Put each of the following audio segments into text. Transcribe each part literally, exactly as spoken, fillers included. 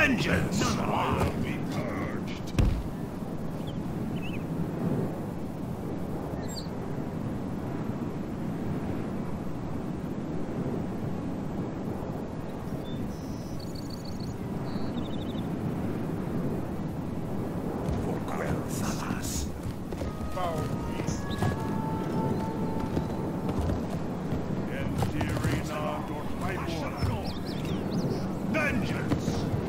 Vengeance! I'll be purged. For Quel'Thalas. Endearing Ahn Qiraj. Vengeance!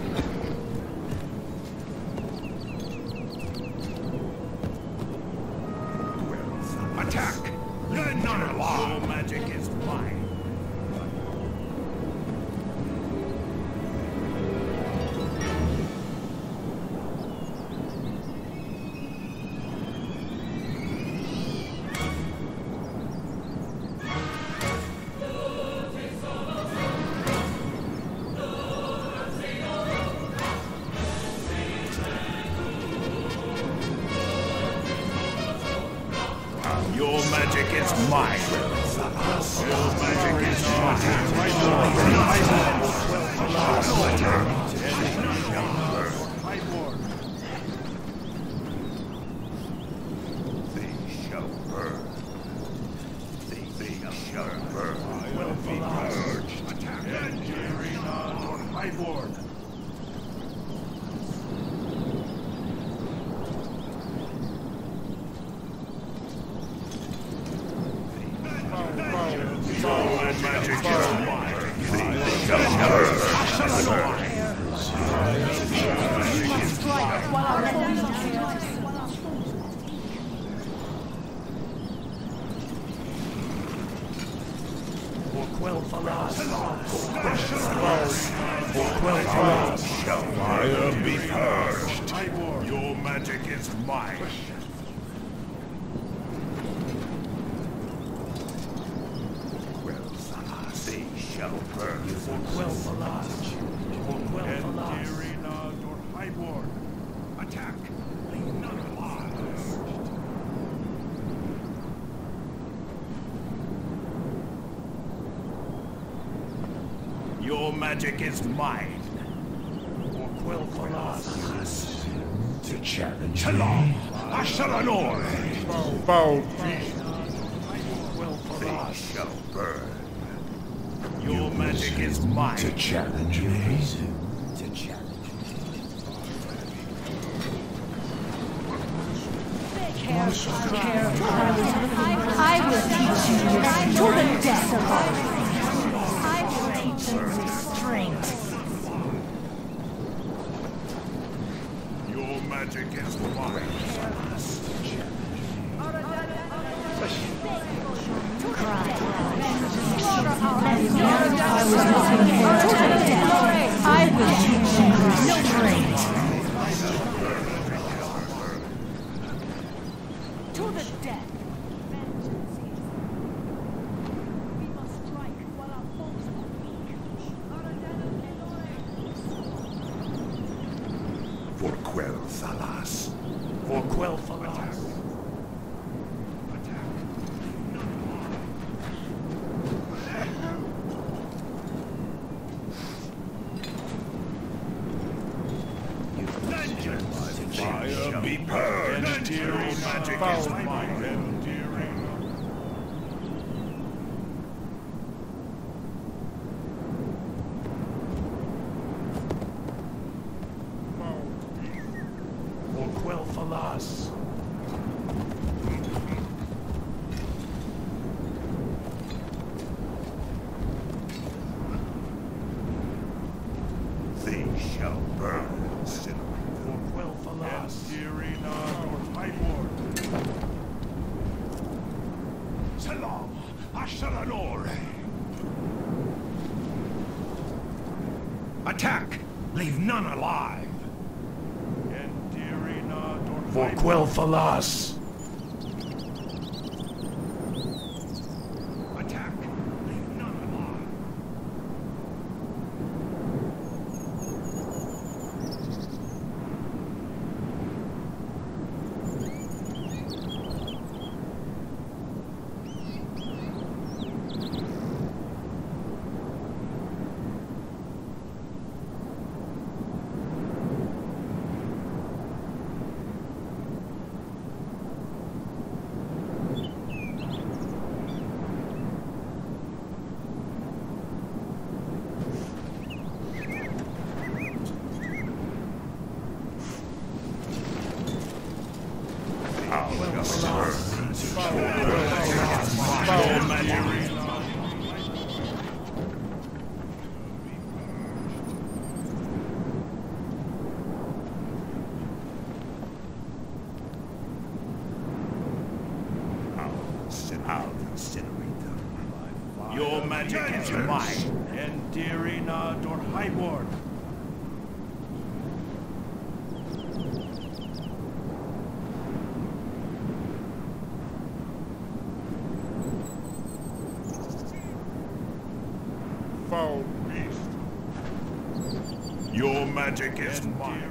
Attack! Then none alive! Your magic is mine. Your magic is mine. Your magic is They shall burn. They shall burn. Will be purged. Attack. Endearing Ahn Qiraj. For Quel'Thalas. For Quel'Thalas shall fire be purged. Your magic is mine. They shall burn. For Quel'Thalas. For Quel'Thalas. Endearing Ahn Qiraj. Attack. Leave none alive. Your magic is mine. For Quel'Thalas. To challenge Shalom. Asharanor. Bow They shall burn. Your magic is mine. To challenge me? To challenge I will teach you to the death of I will teach you restraint. Your magic is mine. I will teach you restraint. To the death. We must strike while our foes are weak. For Quel'Thalas. For Quel'Thalas. Fire be purged. Endearing magic is mine. Endearing. For Quel'Thalas. They shall burn. For Quel'Thalas. Endearing Ahn Qiraj. Salam. Asharanor. Attack! Leave none alive. Endearing Ahn For Quel'Thalas. Attack! Leave none alive. I'll incinerate them. Your magic is mine. Endirina dor Highborn. Foul beast. Your magic is mine.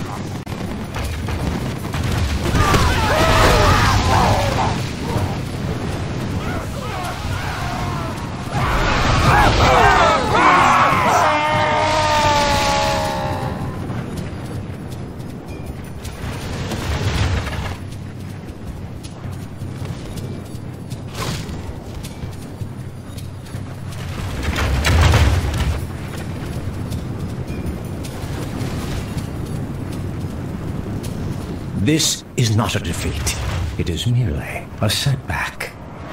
This is not a defeat. It is merely a setback.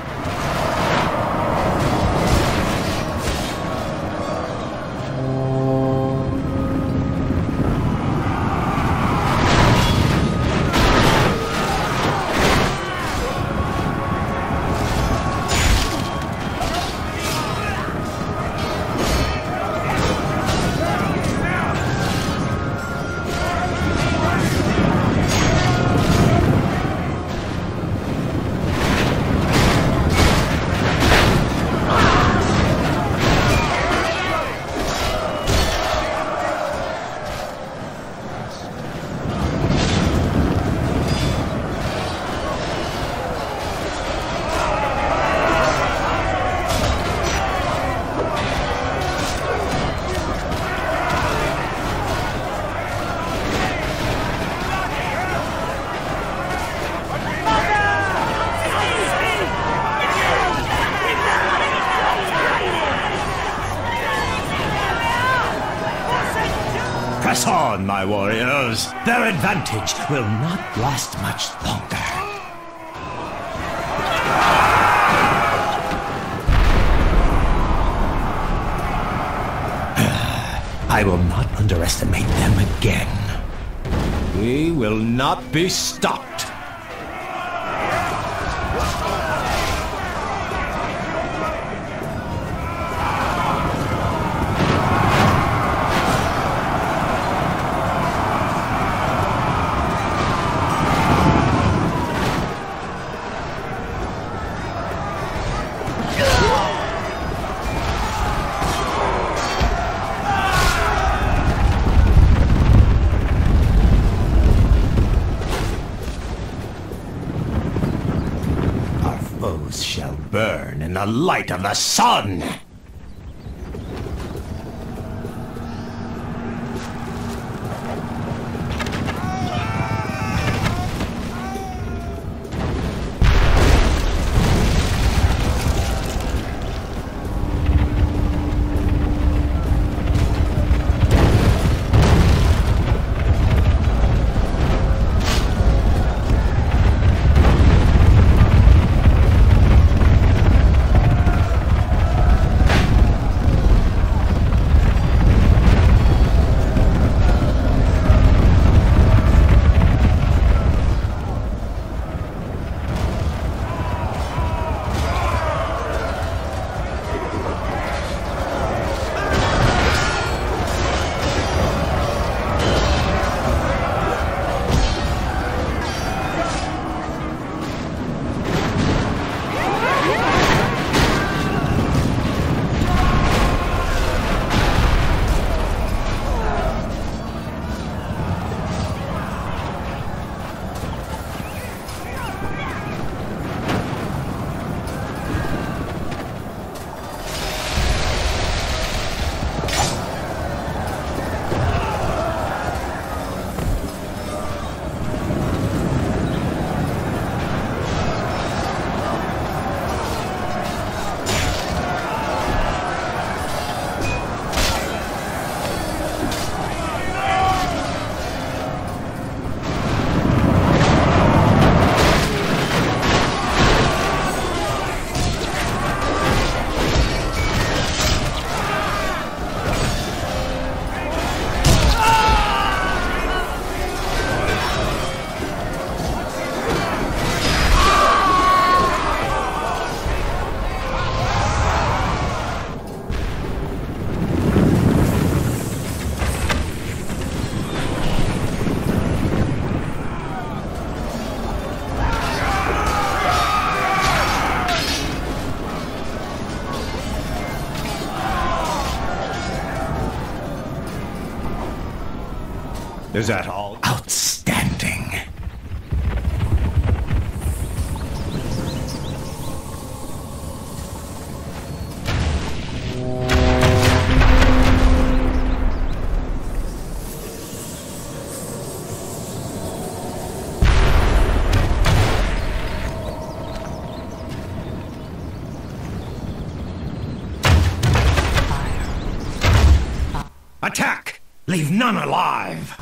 Press on, my warriors! Their advantage will not last much longer. I will not underestimate them again. We will not be stopped. Shall burn in the light of the sun! is at all outstanding. Attack! Leave none alive!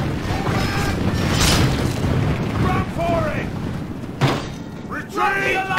Retreat!